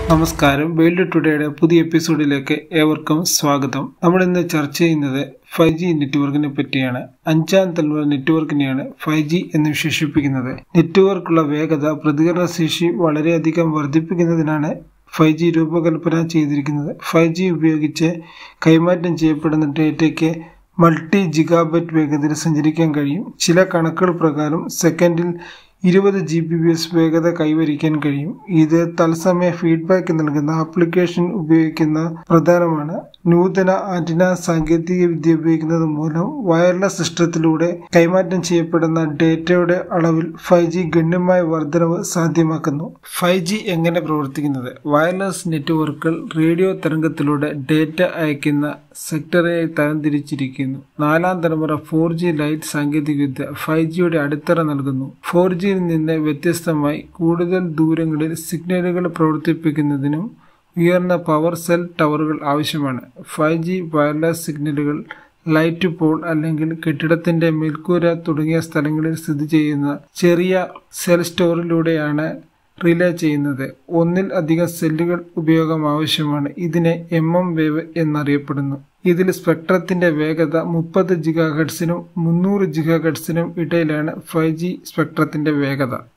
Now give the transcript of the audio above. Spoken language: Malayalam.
നമസ്കാരം. വേൾഡ് ടുഡേയുടെ പുതിയ എപ്പിസോഡിലേക്ക് ഏവർക്കും സ്വാഗതം. നമ്മൾ ഇന്ന് ചർച്ച ചെയ്യുന്നത് 5G നെറ്റ്വർക്കിനെ പറ്റിയാണ്. 5ാം തലമുറ നെറ്റ്വർക്കിനെയാണ് 5G എന്ന് വിശേഷിപ്പിക്കുന്നത്. നെറ്റ്വർക്കുള്ള വേഗത, പ്രതികരണശേഷി വളരെയധികം വർദ്ധിപ്പിക്കുന്നതിനാണ് 5G രൂപകൽപ്പന ചെയ്തിരിക്കുന്നത്. 5G ഉപയോഗിച്ച് കൈമാറ്റം ചെയ്യപ്പെടുന്ന ഡേറ്റയ്ക്ക് മൾട്ടി ജിഗാബൈറ്റ് വേഗതയിൽ സഞ്ചരിക്കാൻ കഴിയും. ചില കണക്കുകൾ പ്രകാരം സെക്കൻഡിൽ 20 Gbps വേഗത കൈവരിക്കാൻ കഴിയും. ഇത് തത്സമയ ഫീഡ്ബാക്ക് നൽകുന്ന ആപ്ലിക്കേഷൻ ഉപയോഗിക്കുന്ന പ്രധാനമാണ്. നൂതന ആന്റിന സാങ്കേതിക വിദ്യ ഉപയോഗിക്കുന്നത് മൂലം വയർലെസ് സിസ്റ്റത്തിലൂടെ കൈമാറ്റം ചെയ്യപ്പെടുന്ന ഡേറ്റയുടെ അളവിൽ 5G ഗണ്യമായ വർധനവ് സാധ്യമാക്കുന്നു. 5G എങ്ങനെ പ്രവർത്തിക്കുന്നത്? വയർലെസ് നെറ്റ്വർക്കുകൾ റേഡിയോ തരംഗത്തിലൂടെ ഡേറ്റ അയക്കുന്ന സെക്ടറായി തരംതിരിച്ചിരിക്കുന്നു. 4ാം തലമുറ 4G ലൈറ്റ് സാങ്കേതികവിദ്യ 5Gയുടെ അടിത്തറ നൽകുന്നു. 4G യിൽ നിന്ന് വ്യത്യസ്തമായി കൂടുതൽ ദൂരങ്ങളിൽ സിഗ്നലുകൾ പ്രവർത്തിപ്പിക്കുന്നതിനും ഉയർന്ന പവർ സെൽ ടവറുകൾ ആവശ്യമാണ്. 5G വയർലെസ് സിഗ്നലുകൾ ലൈറ്റ് പോൾ അല്ലെങ്കിൽ കെട്ടിടത്തിന്റെ മേൽക്കൂര തുടങ്ങിയ സ്ഥലങ്ങളിൽ സ്ഥിതി ചെയ്യുന്ന ചെറിയ സെൽ സ്റ്റോറിലൂടെയാണ് റിലേ ചെയ്യുന്നത്. ഒന്നിൽ അധികം സെല്ലുകൾ ഉപയോഗം ആവശ്യമാണ്. ഇതിനെ വേവ് എന്നറിയപ്പെടുന്നു. ഇതിൽ സ്പെക്ട്രത്തിന്റെ വേഗത 30 GHz-നും 300 GHz-നും ഇടയിലാണ്. 5G സ്പെക്ട്രത്തിന്റെ വേഗത